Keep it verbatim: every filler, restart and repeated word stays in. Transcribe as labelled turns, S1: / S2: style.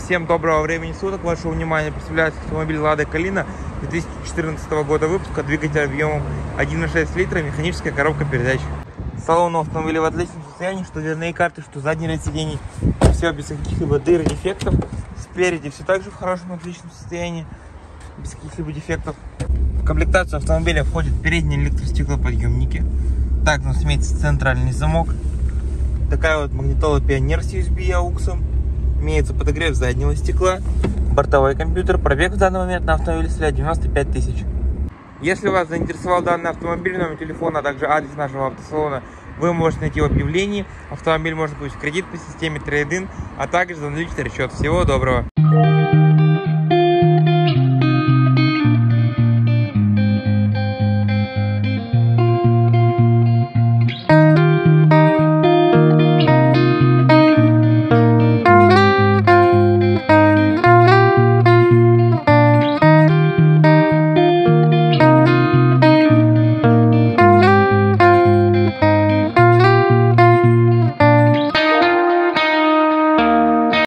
S1: Всем доброго времени суток. Вашему вниманию представляется автомобиль Lada Kalina две тысячи четырнадцатого года выпуска, двигатель объемом один и шесть литра, механическая коробка передач. Салон автомобиля в отличном состоянии, что дверные карты, что задний ряд сидений. Все без каких-либо дыр и дефектов. Спереди все также в хорошем отличном состоянии, без каких-либо дефектов. В комплектацию автомобиля входят передние электростеклоподъемники. Также у нас имеется центральный замок. Такая вот магнитола Pioneer с ю эс би ауксом. Имеется подогрев заднего стекла, бортовой компьютер. Пробег в данный момент на автомобиле составляет девяносто пять тысяч. Если вас заинтересовал данный автомобиль, номер телефона, а также адрес нашего автосалона, вы можете найти в объявлении. Автомобиль можно получить в кредит по системе трейд-ин, а также за наличный расчет. Всего доброго!